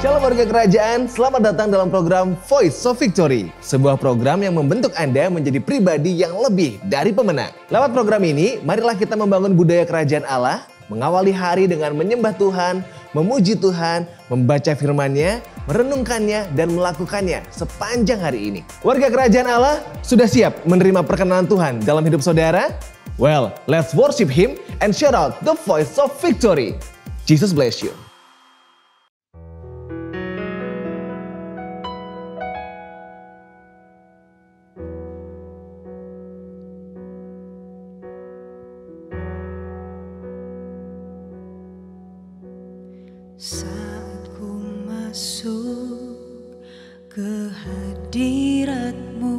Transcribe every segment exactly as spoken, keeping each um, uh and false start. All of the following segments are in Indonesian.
Shalom warga kerajaan, selamat datang dalam program Voice of Victory. Sebuah program yang membentuk Anda menjadi pribadi yang lebih dari pemenang. Lewat program ini, marilah kita membangun budaya kerajaan Allah, mengawali hari dengan menyembah Tuhan, memuji Tuhan, membaca firman-Nya, merenungkannya, dan melakukannya sepanjang hari ini. Warga kerajaan Allah, sudah siap menerima perkenanan Tuhan dalam hidup saudara? Well, let's worship Him and shout out the Voice of Victory. Jesus bless you. Saat ku masuk ke hadirat-Mu,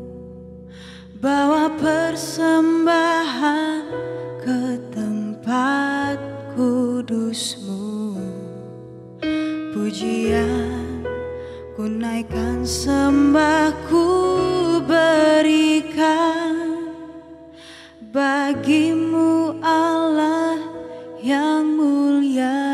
bawa persembahan ke tempat kudus-Mu, pujian ku naikkan, sembah ku berikan bagi-Mu Allah yang mulia.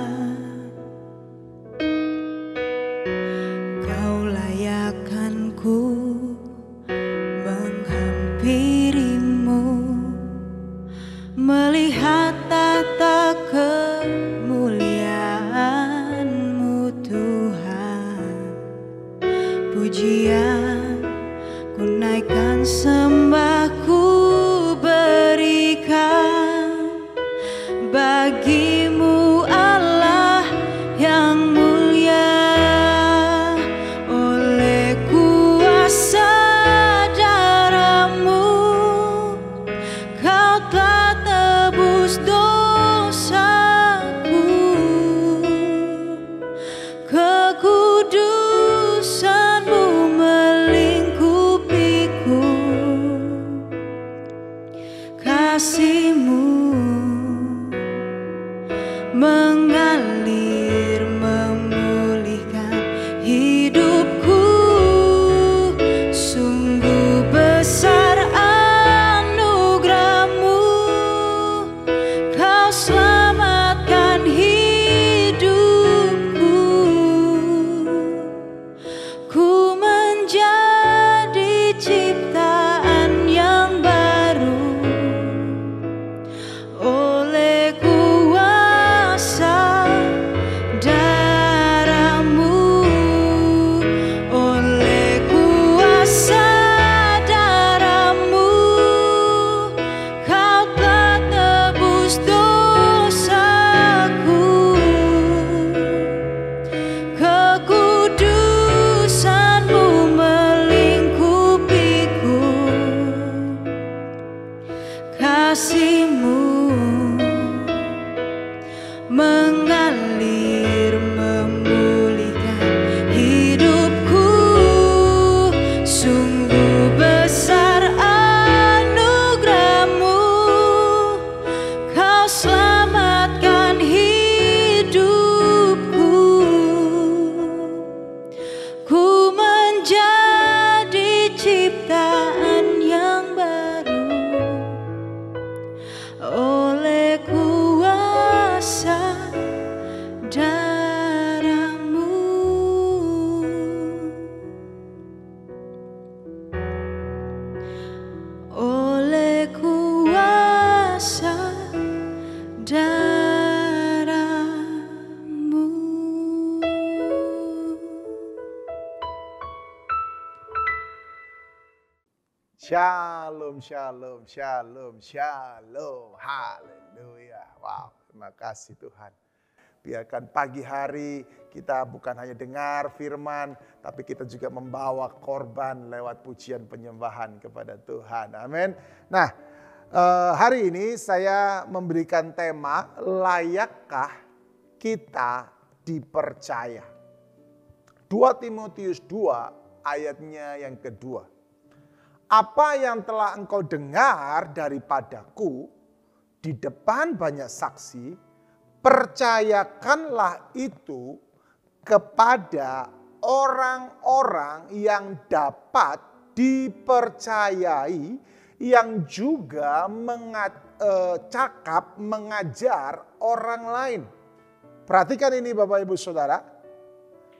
Melihat tata kemuliaan-Mu Tuhan, pujian ku naikkan, sembah ku berikan bagi-Mu Allah yang mulia. Oleh kuasa darah-Mu Kau telah tebus dosaku, kekudusan-Mu melingkupiku, kasih-Mu mengalir memulihkan hidupku. Sungguh besar anugerah-Mu, Kau selamatkan hidupku. Ku menjadi ciptaan yang baru oleh kuasa darah-Mu, oleh kuasa darah-Mu Kau telah tebus dosaku, kekudusan-Mu melingkupiku, kasih-Mu mengalir memulihkan hidupku. Sungguh besar anugerah-Mu, Kau selamatkan hidupku. Ku menjadi ciptaan yang baru oleh kuasa darah-Mu. Oleh kuasa darah-Mu. Shalom, shalom, shalom, shalom, haleluya. Wow, terima kasih Tuhan. Biarkan pagi hari kita bukan hanya dengar firman, tapi kita juga membawa korban lewat pujian penyembahan kepada Tuhan. Amin. Nah, eh, hari ini saya memberikan tema, layakkah kita dipercaya? dua Timotius dua ayatnya yang kedua. Apa yang telah engkau dengar daripadaku di depan banyak saksi, percayakanlah itu kepada orang-orang yang dapat dipercayai, yang juga mengat, eh, cakap mengajar orang lain. Perhatikan ini Bapak Ibu Saudara,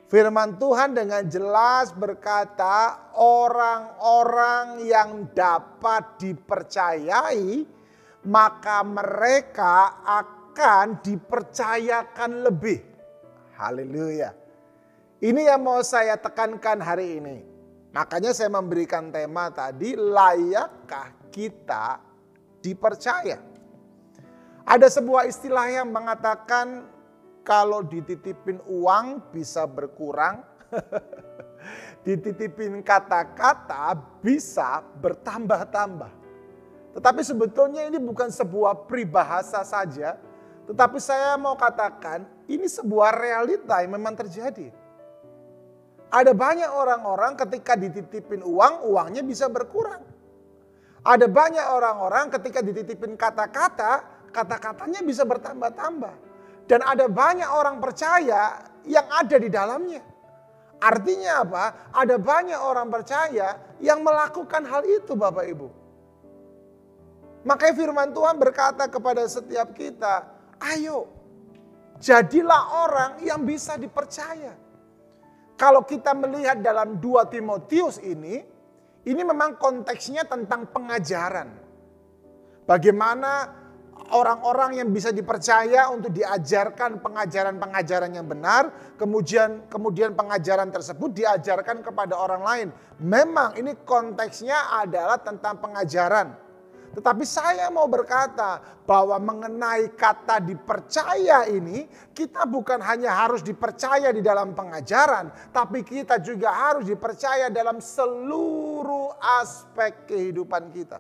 Firman Tuhan dengan jelas berkata, orang-orang yang dapat dipercayai, maka mereka akan dipercayakan lebih. Haleluya. Ini yang mau saya tekankan hari ini. Makanya saya memberikan tema tadi, layakkah kita dipercaya? Ada sebuah istilah yang mengatakan, kalau dititipin uang bisa berkurang, dititipin kata-kata bisa bertambah-tambah. Tetapi sebetulnya ini bukan sebuah peribahasa saja, tetapi saya mau katakan ini sebuah realita yang memang terjadi. Ada banyak orang-orang ketika dititipin uang, uangnya bisa berkurang. Ada banyak orang-orang ketika dititipin kata-kata, kata-katanya bisa bertambah-tambah. Dan ada banyak orang percaya yang ada di dalamnya. Artinya apa? Ada banyak orang percaya yang melakukan hal itu Bapak Ibu. Makanya firman Tuhan berkata kepada setiap kita, ayo jadilah orang yang bisa dipercaya. Kalau kita melihat dalam dua Timotius ini, ini memang konteksnya tentang pengajaran. Bagaimana orang-orang yang bisa dipercaya untuk diajarkan pengajaran-pengajaran yang benar, kemudian kemudian pengajaran tersebut diajarkan kepada orang lain. Memang ini konteksnya adalah tentang pengajaran. Tetapi saya mau berkata bahwa mengenai kata dipercaya ini, kita bukan hanya harus dipercaya di dalam pengajaran, tapi kita juga harus dipercaya dalam seluruh aspek kehidupan kita.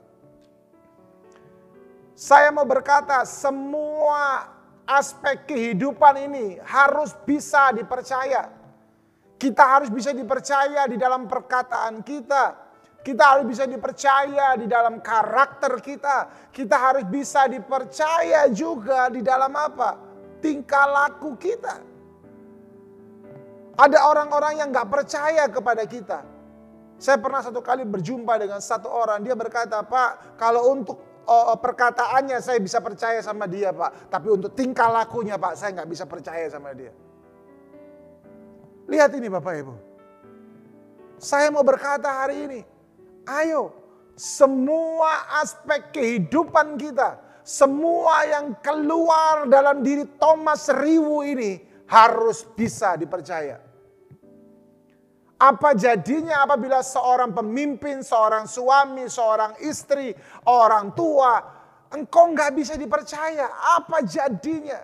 Saya mau berkata semua aspek kehidupan ini harus bisa dipercaya. Kita harus bisa dipercaya di dalam perkataan kita. Kita harus bisa dipercaya di dalam karakter kita. Kita harus bisa dipercaya juga di dalam apa? Tingkah laku kita. Ada orang-orang yang gak percaya kepada kita. Saya pernah satu kali berjumpa dengan satu orang. Dia berkata, Pak, kalau untuk Oh, perkataannya saya bisa percaya sama dia Pak. Tapi untuk tingkah lakunya Pak, saya nggak bisa percaya sama dia. Lihat ini Bapak Ibu. Saya mau berkata hari ini. Ayo, semua aspek kehidupan kita. Semua yang keluar dalam diri Thomas Riwu ini harus bisa dipercaya. Apa jadinya apabila seorang pemimpin, seorang suami, seorang istri, orang tua, engkau nggak bisa dipercaya? Apa jadinya?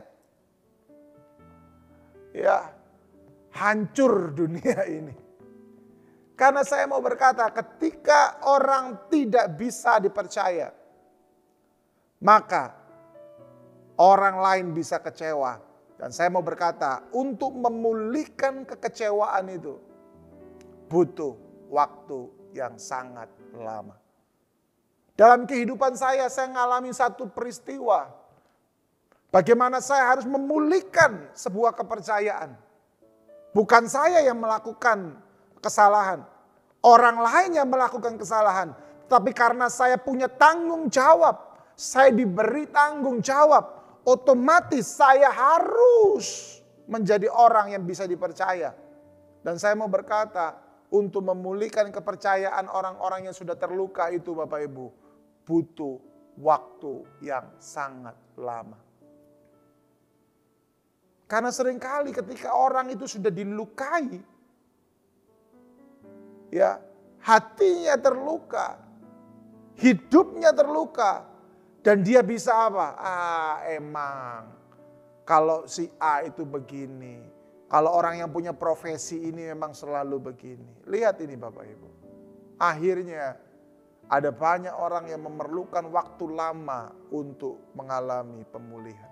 Ya, hancur dunia ini. Karena saya mau berkata, ketika orang tidak bisa dipercaya, maka orang lain bisa kecewa. Dan saya mau berkata, untuk memulihkan kekecewaan itu, butuh waktu yang sangat lama. Dalam kehidupan saya, saya mengalami satu peristiwa. Bagaimana saya harus memulihkan sebuah kepercayaan. Bukan saya yang melakukan kesalahan. Orang lain yang melakukan kesalahan. Tapi karena saya punya tanggung jawab. Saya diberi tanggung jawab. Otomatis saya harus menjadi orang yang bisa dipercaya. Dan saya mau berkata, untuk memulihkan kepercayaan orang-orang yang sudah terluka itu Bapak Ibu, butuh waktu yang sangat lama. Karena seringkali ketika orang itu sudah dilukai, ya, hatinya terluka, hidupnya terluka, dan dia bisa apa? Ah, emang kalau si A itu begini. Kalau orang yang punya profesi ini memang selalu begini. Lihat ini Bapak Ibu. Akhirnya ada banyak orang yang memerlukan waktu lama untuk mengalami pemulihan.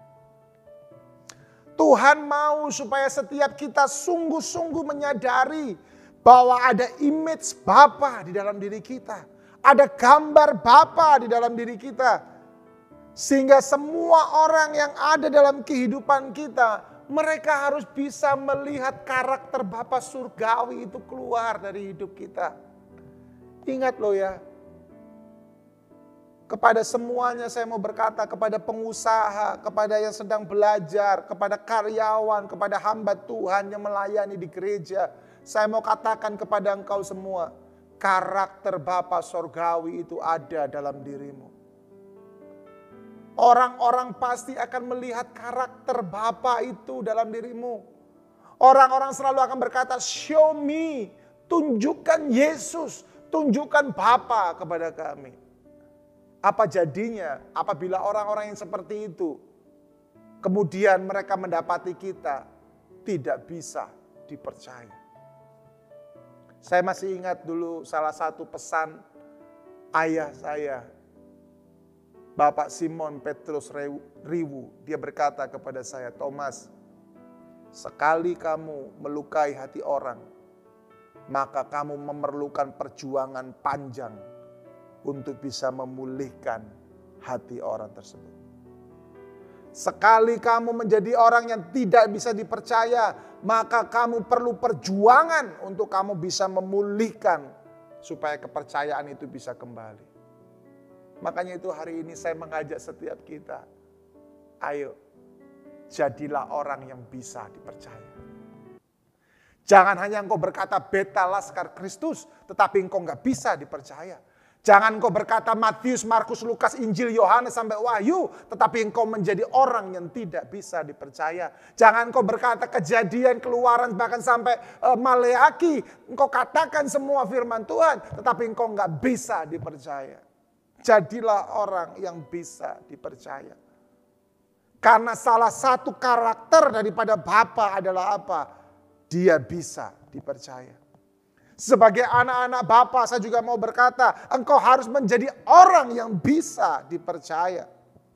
Tuhan mau supaya setiap kita sungguh-sungguh menyadari bahwa ada image Bapa di dalam diri kita. Ada gambar Bapa di dalam diri kita. Sehingga semua orang yang ada dalam kehidupan kita, mereka harus bisa melihat karakter Bapa surgawi itu keluar dari hidup kita. Ingat loh ya, Kepada semuanya saya mau berkata, kepada pengusaha, kepada yang sedang belajar, kepada karyawan, kepada hamba Tuhan yang melayani di gereja. Saya mau katakan kepada engkau semua, karakter Bapa Sorgawi itu ada dalam dirimu. Orang-orang pasti akan melihat karakter Bapa itu dalam dirimu. Orang-orang selalu akan berkata, show me, tunjukkan Yesus, tunjukkan Bapa kepada kami. Apa jadinya apabila orang-orang yang seperti itu, kemudian mereka mendapati kita tidak bisa dipercaya. Saya masih ingat dulu salah satu pesan ayah saya, Bapak Simon Petrus Riwu. Dia berkata kepada saya, Thomas, sekali kamu melukai hati orang, maka kamu memerlukan perjuangan panjang untuk bisa memulihkan hati orang tersebut. Sekali kamu menjadi orang yang tidak bisa dipercaya, maka kamu perlu perjuangan untuk kamu bisa memulihkan supaya kepercayaan itu bisa kembali. Makanya itu hari ini saya mengajak setiap kita, ayo jadilah orang yang bisa dipercaya. Jangan hanya engkau berkata beta laskar Kristus, tetapi engkau nggak bisa dipercaya. Jangan engkau berkata Matius, Markus, Lukas, Injil, Yohanes sampai Wahyu, tetapi engkau menjadi orang yang tidak bisa dipercaya. Jangan engkau berkata Kejadian, Keluaran, bahkan sampai uh, Maleaki, engkau katakan semua firman Tuhan, tetapi engkau nggak bisa dipercaya. Jadilah orang yang bisa dipercaya. Karena salah satu karakter daripada Bapa adalah apa? Dia bisa dipercaya. Sebagai anak-anak Bapa, saya juga mau berkata, engkau harus menjadi orang yang bisa dipercaya.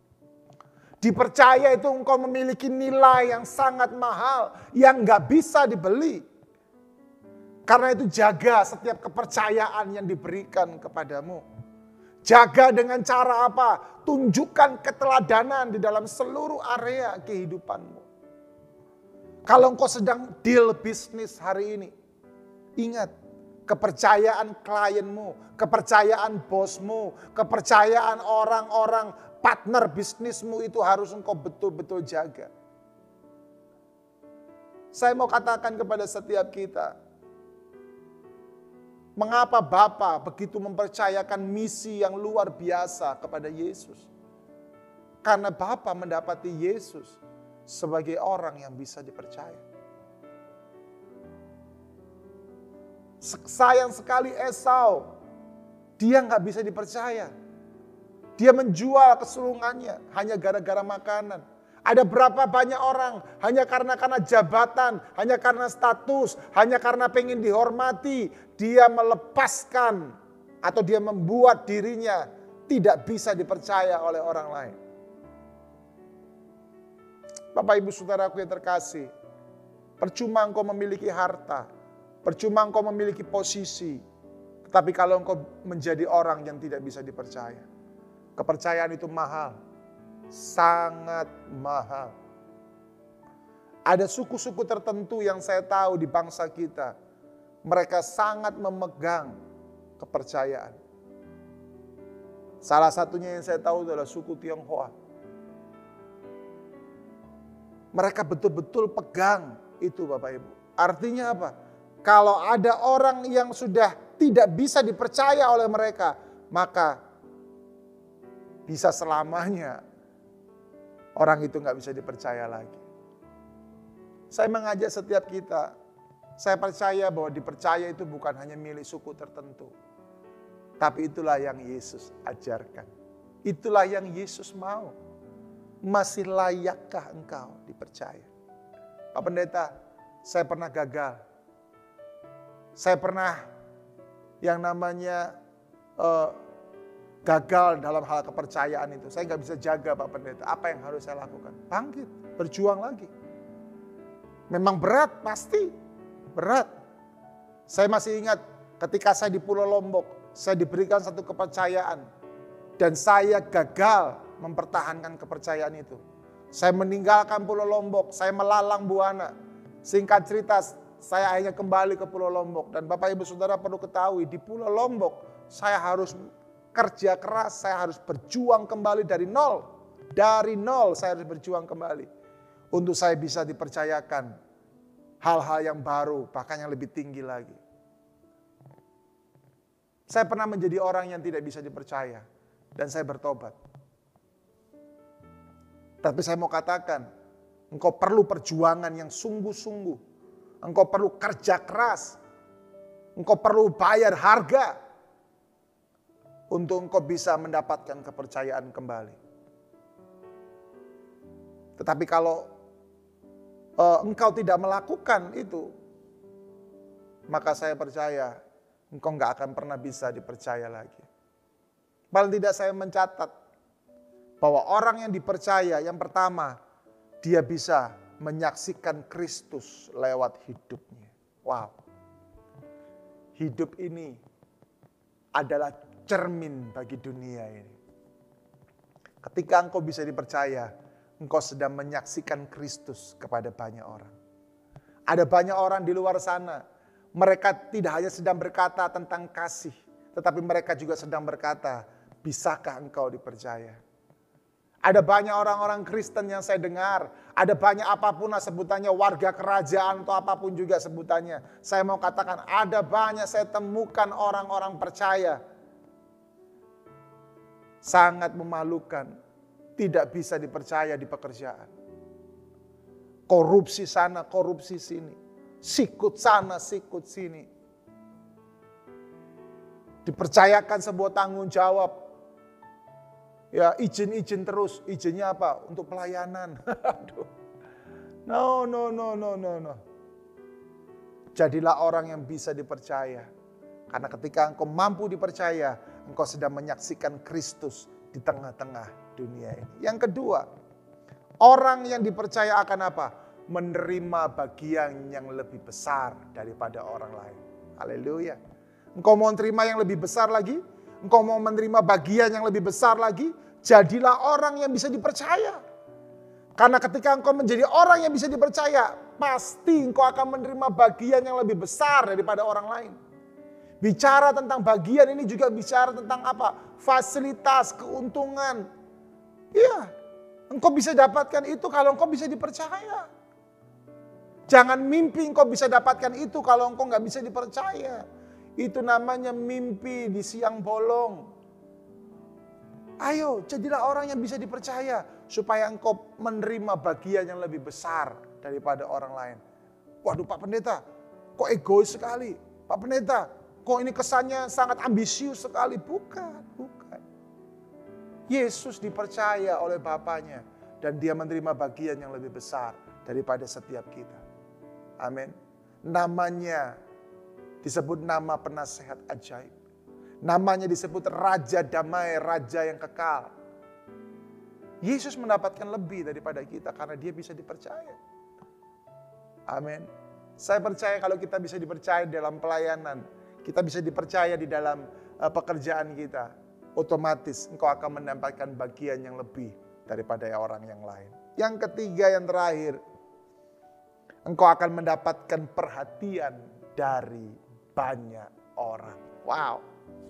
Dipercaya itu engkau memiliki nilai yang sangat mahal, yang gak bisa dibeli. Karena itu jaga setiap kepercayaan yang diberikan kepadamu. Jaga dengan cara apa? Tunjukkan keteladanan di dalam seluruh area kehidupanmu. Kalau engkau sedang deal bisnis hari ini, ingat, kepercayaan klienmu, kepercayaan bosmu, kepercayaan orang-orang partner bisnismu itu harus engkau betul-betul jaga. Saya mau katakan kepada setiap kita, mengapa Bapa begitu mempercayakan misi yang luar biasa kepada Yesus? Karena Bapa mendapati Yesus sebagai orang yang bisa dipercaya. Sayang sekali Esau, dia nggak bisa dipercaya. Dia menjual kesulungannya hanya gara-gara makanan. Ada berapa banyak orang hanya karena karena jabatan, hanya karena status, hanya karena pengen dihormati, dia melepaskan atau dia membuat dirinya tidak bisa dipercaya oleh orang lain. Bapak Ibu Saudaraku yang terkasih, percuma engkau memiliki harta, percuma engkau memiliki posisi, tetapi kalau engkau menjadi orang yang tidak bisa dipercaya. Kepercayaan itu mahal, sangat mahal. Ada suku-suku tertentu yang saya tahu di bangsa kita, mereka sangat memegang kepercayaan. Salah satunya yang saya tahu adalah suku Tionghoa. Mereka betul-betul pegang itu Bapak Ibu. Artinya apa? Kalau ada orang yang sudah tidak bisa dipercaya oleh mereka, maka bisa selamanya orang itu nggak bisa dipercaya lagi. Saya mengajak setiap kita, saya percaya bahwa dipercaya itu bukan hanya milik suku tertentu. Tapi itulah yang Yesus ajarkan. Itulah yang Yesus mau. Masih layakkah engkau dipercaya? Pak Pendeta, saya pernah gagal. Saya pernah yang namanya uh, gagal dalam hal kepercayaan itu. Saya nggak bisa jaga Pak Pendeta. Apa yang harus saya lakukan? Bangkit, berjuang lagi. Memang berat, pasti berat. Saya masih ingat ketika saya di Pulau Lombok, saya diberikan satu kepercayaan. Dan saya gagal mempertahankan kepercayaan itu. Saya meninggalkan Pulau Lombok, saya melalang buana. Singkat cerita, saya akhirnya kembali ke Pulau Lombok. Dan Bapak Ibu Saudara perlu ketahui, di Pulau Lombok saya harus kerja keras, saya harus berjuang kembali dari nol. Dari nol saya harus berjuang kembali. Untuk saya bisa dipercayakan hal-hal yang baru, bahkan yang lebih tinggi lagi. Saya pernah menjadi orang yang tidak bisa dipercaya. Dan saya bertobat. Tapi saya mau katakan, engkau perlu perjuangan yang sungguh-sungguh. Engkau perlu kerja keras. Engkau perlu bayar harga untuk engkau bisa mendapatkan kepercayaan kembali. Tetapi kalau uh, engkau tidak melakukan itu, maka saya percaya engkau nggak akan pernah bisa dipercaya lagi. Paling tidak saya mencatat bahwa orang yang dipercaya yang pertama, dia bisa menyaksikan Kristus lewat hidupnya. Wow. Hidup ini adalah cermin bagi dunia ini. Ketika engkau bisa dipercaya, engkau sedang menyaksikan Kristus kepada banyak orang. Ada banyak orang di luar sana, mereka tidak hanya sedang berkata tentang kasih, tetapi mereka juga sedang berkata, bisakah engkau dipercaya? Ada banyak orang-orang Kristen yang saya dengar, ada banyak apapun sebutannya, warga kerajaan atau apapun juga sebutannya. Saya mau katakan ada banyak saya temukan orang-orang percaya. Sangat memalukan, tidak bisa dipercaya di pekerjaan. Korupsi sana, korupsi sini. Sikut sana, sikut sini. Dipercayakan sebuah tanggung jawab. Ya izin-izin terus, izinnya apa? Untuk pelayanan. Aduh. No, no, no, no, no, no. Jadilah orang yang bisa dipercaya. Karena ketika engkau mampu dipercaya, engkau sedang menyaksikan Kristus di tengah-tengah dunia ini. Yang kedua, orang yang dipercaya akan apa? Menerima bagian yang lebih besar daripada orang lain. Haleluya. Engkau mau menerima yang lebih besar lagi? Engkau mau menerima bagian yang lebih besar lagi, jadilah orang yang bisa dipercaya. Karena ketika engkau menjadi orang yang bisa dipercaya, pasti engkau akan menerima bagian yang lebih besar daripada orang lain. Bicara tentang bagian ini juga bicara tentang apa? Fasilitas, keuntungan. Iya, engkau bisa dapatkan itu kalau engkau bisa dipercaya. Jangan mimpi engkau bisa dapatkan itu kalau engkau nggak bisa dipercaya. Itu namanya mimpi di siang bolong. Ayo, jadilah orang yang bisa dipercaya. Supaya engkau menerima bagian yang lebih besar daripada orang lain. Waduh Pak Pendeta, kok egois sekali. Pak Pendeta, kok ini kesannya sangat ambisius sekali. Bukan, bukan. Yesus dipercaya oleh Bapaknya. Dan dia menerima bagian yang lebih besar daripada setiap kita. Amin. Namanya disebut nama penasehat ajaib. Namanya disebut Raja Damai, Raja yang kekal. Yesus mendapatkan lebih daripada kita karena dia bisa dipercaya. Amin. Saya percaya kalau kita bisa dipercaya dalam pelayanan, kita bisa dipercaya di dalam uh, pekerjaan kita, otomatis engkau akan mendapatkan bagian yang lebih daripada orang yang lain. Yang ketiga, yang terakhir, engkau akan mendapatkan perhatian dari banyak orang. Wow.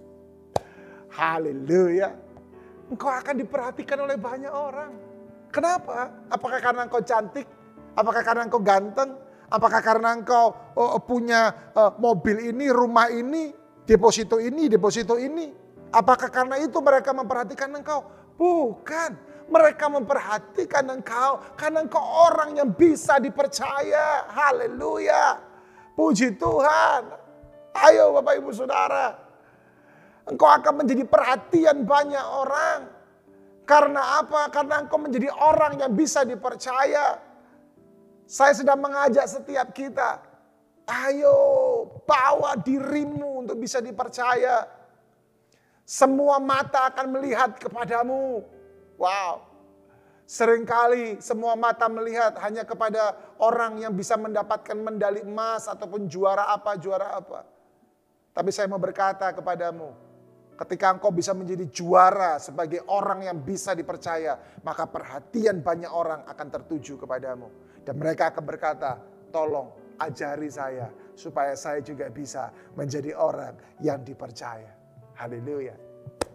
Haleluya. Engkau akan diperhatikan oleh banyak orang. Kenapa? Apakah karena engkau cantik? Apakah karena engkau ganteng? Apakah karena engkau oh, punya uh, mobil ini, rumah ini, deposito ini, deposito ini? Apakah karena itu mereka memperhatikan engkau? Bukan. Mereka memperhatikan engkau karena engkau orang yang bisa dipercaya. Haleluya. Puji Tuhan. Ayo Bapak Ibu Saudara. Engkau akan menjadi perhatian banyak orang. Karena apa? Karena engkau menjadi orang yang bisa dipercaya. Saya sedang mengajak setiap kita. Ayo bawa dirimu untuk bisa dipercaya. Semua mata akan melihat kepadamu. Wow. Seringkali semua mata melihat hanya kepada orang yang bisa mendapatkan medali emas ataupun juara apa, juara apa. Tapi saya mau berkata kepadamu, ketika engkau bisa menjadi juara sebagai orang yang bisa dipercaya, maka perhatian banyak orang akan tertuju kepadamu. Dan mereka akan berkata, tolong ajari saya supaya saya juga bisa menjadi orang yang dipercaya. Haleluya.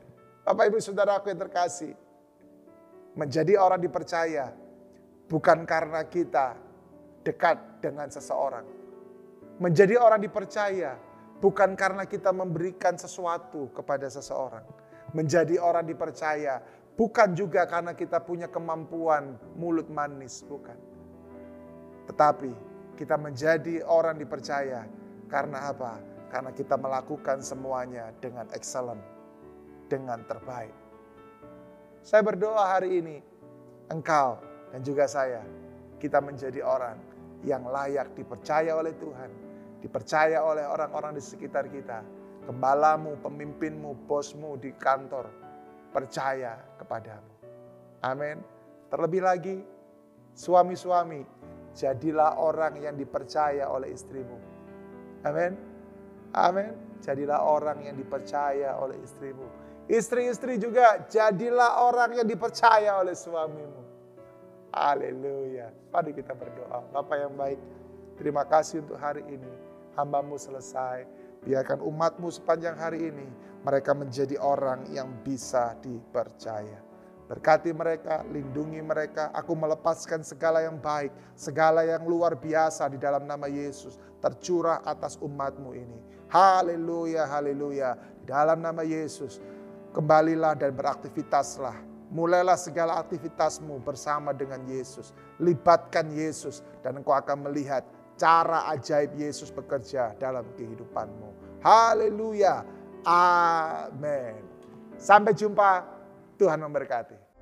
Bapak Ibu Saudaraku yang terkasih, menjadi orang dipercaya bukan karena kita dekat dengan seseorang. Menjadi orang dipercaya bukan karena kita memberikan sesuatu kepada seseorang. Menjadi orang dipercaya bukan juga karena kita punya kemampuan mulut manis, bukan. Tetapi kita menjadi orang dipercaya karena apa? Karena kita melakukan semuanya dengan excellent, dengan terbaik. Saya berdoa hari ini, engkau dan juga saya, kita menjadi orang yang layak dipercaya oleh Tuhan, dipercaya oleh orang-orang di sekitar kita, gembalamu, pemimpinmu, bosmu di kantor, percaya kepadamu. Amin. Terlebih lagi, suami-suami, jadilah orang yang dipercaya oleh istrimu. Amin. Amin. Jadilah orang yang dipercaya oleh istrimu. Istri-istri juga jadilah orang yang dipercaya oleh suamimu. Haleluya. Mari kita berdoa. Bapa yang baik, terima kasih untuk hari ini. Hamba-Mu selesai. Biarkan umat-Mu sepanjang hari ini, mereka menjadi orang yang bisa dipercaya. Berkati mereka, lindungi mereka. Aku melepaskan segala yang baik, segala yang luar biasa di dalam nama Yesus tercurah atas umat-Mu ini. Haleluya, haleluya. Di dalam nama Yesus, kembalilah dan beraktivitaslah. Mulailah segala aktivitasmu bersama dengan Yesus. Libatkan Yesus dan engkau akan melihat cara ajaib Yesus bekerja dalam kehidupanmu. Haleluya. Amin. Sampai jumpa. Tuhan memberkati.